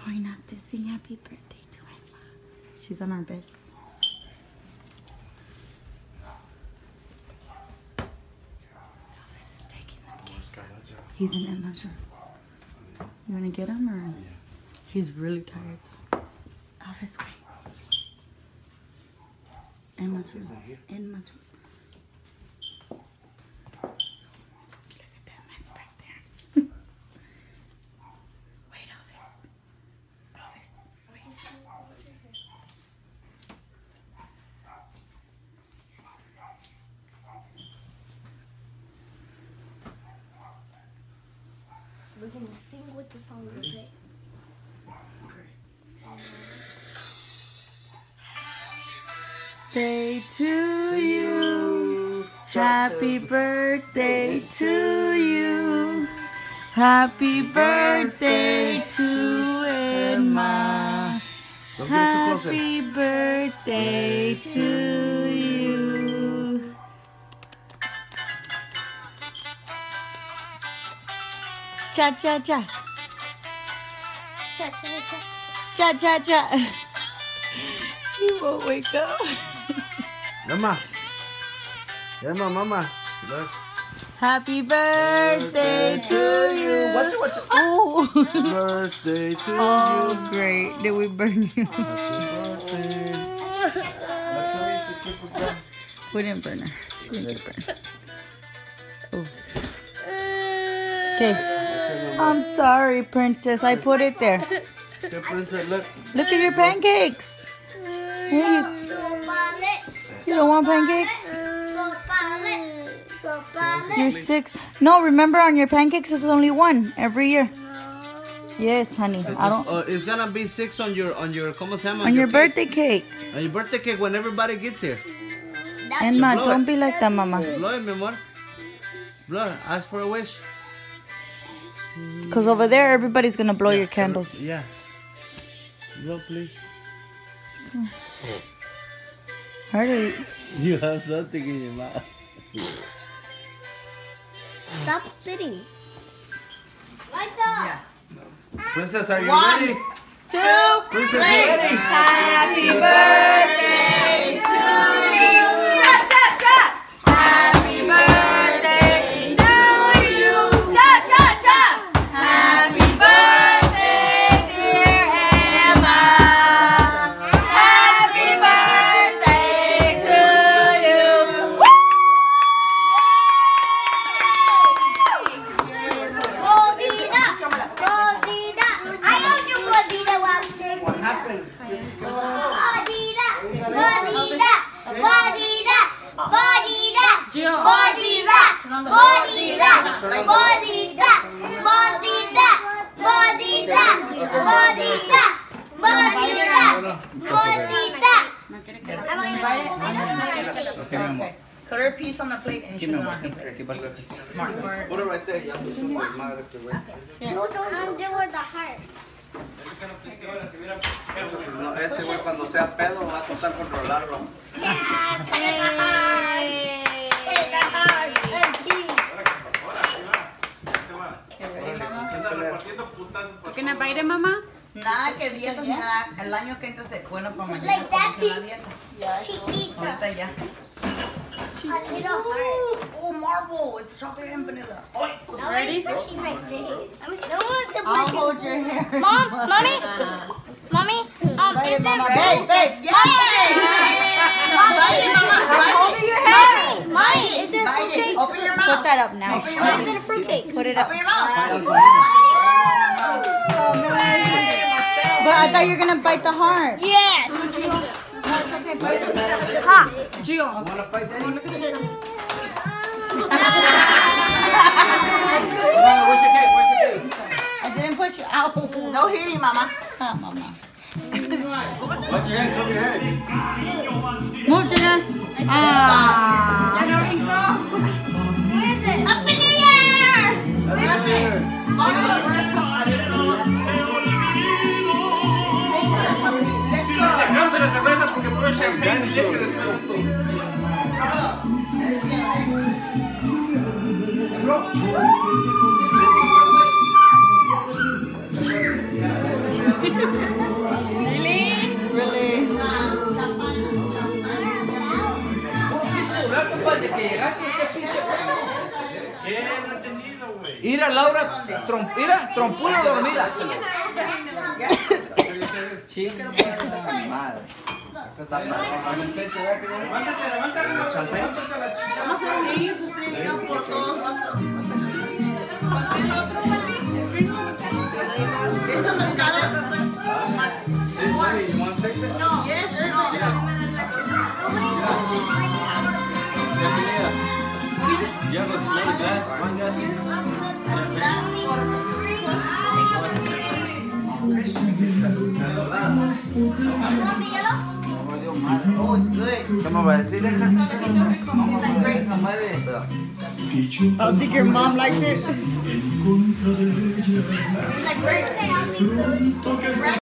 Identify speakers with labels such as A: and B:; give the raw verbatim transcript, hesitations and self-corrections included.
A: trying not to sing happy birthday to Emma. She's on our bed. Elvis is taking the cake. He's in Emma's room. You want to get him or? Yeah. He's really tired. Elvis, wait. Emma's room. Emma's room.
B: We're gonna sing with the song, okay?
A: Birthday to you. Happy birthday to you. Happy birthday to Emma. Happy birthday to you. Cha cha cha.
B: Cha cha cha.
A: Cha cha cha. She won't wake up.
C: Mama. Mama, mama. Look.
A: Happy birthday to you.
C: Watch it, watch it.
A: Oh.
C: Birthday to
A: Oh,
C: you.
A: great. Did we burn you?
C: Happy birthday. That's how we used to keep it down.
A: We didn't burn her. She didn't get burned. Oh. Okay. I'm sorry, princess. I put it there.
C: Okay, princess, look.
A: Look at your pancakes. Hey, you, you don't want pancakes? You're six. No, remember on your pancakes there's only one every year. Yes, honey.
C: So
A: I don't.
C: just, uh, it's gonna be six on your on your ¿cómo se llama?
A: On your
C: cake.
A: birthday cake.
C: On your birthday cake when everybody gets here.
A: And ma,
C: blow
A: don't
C: it.
A: be like that, mama.
C: Blow it, mi amor. Blow it. Ask for a wish.
A: Cause over there everybody's gonna blow your candles.
C: Yeah. Blow, please.
A: Hurry.
C: You have something in your mouth.
B: Stop spitting. Lights up.
C: Princess, are you
A: One,
C: ready?
A: Two,
C: Princess,
A: three.
C: you ready?
A: Happy birthday to you. Cha cha cha. Happy birthday to you. Cha cha cha. Happy birthday, dear Emma. Happy birthday to you.
B: Bodida. Bodida. I don't do Bodida waxing.
C: What happened?
B: Bodida. Bodida. Bodida. Bodida. Bodida. Bodida. Bodida. Bodida. Bodida. Bodida. Bodida. Bodida.
A: Okay. Put her piece on the plate and she'll not her plate. Smart.
C: Put it right there. Ya puso las madres de güey.
B: No, don't do with the heart.
C: No, este güey cuando sea pedo va a costar controlarlo.
D: ¿Qué nos va a ir, mamá?
A: Nada que dietas ni nada. El año que entra es bueno para mañana.
B: Like that
A: porque es una
B: piece.
A: dieta.
B: Chiquita.
A: Ahorita ya.
B: A little heart.
A: Oh, marble. It's chocolate and vanilla.
D: Ready?
B: Pushing my face. I'm still with the
A: I'll
B: pushing.
A: hold your hair.
B: Mom, mommy, mommy, um, is it
A: Hey, hey, yes! Bite it, mama.
B: Mommy, mommy, is it
A: Bite it.
B: fruitcake?
A: Open your mouth.
D: Put that up now.
A: Open your
B: Is
A: mouth.
B: it a fruitcake?
D: Put it up.
A: Open your mouth. But I thought you were gonna bite the heart.
B: Yes. Ha.
D: Gio.
C: Wanna fight daddy? Where's your cake? Where's your cake?
A: I didn't push you out. No hitting, mama. Stop, mama.
C: Watch your head, cover your head.
A: Move, Jenna. Ah.
B: Where is it?
A: Happy New Year! That's it. Let's go.
C: Sacamos la cerveza porque puro champagne y leche de Puro pinche celular, papá, desde que llegaste a este pinche puesto.
E: ¿Qué? No he entendido, güey.
C: Mira, Laura, trom, mira, trompuda dormida. Chinga, madre.
E: Levántate, levántate, levántate la chica.
F: Vamos a ser felices, usted y yo, por todos nuestros hijos en la vida. Esta mascada es otra.
E: Sí, baby, you want to taste it?
F: No. Yes, everybody does.
C: Bienvenida. Ya lo ya glass, one glass.
F: Está por nuestros hijos. Oh, it's good.
E: ¿Cómo va a decir?
F: It's like great.
G: I think your mom liked it.
F: It's like grapes.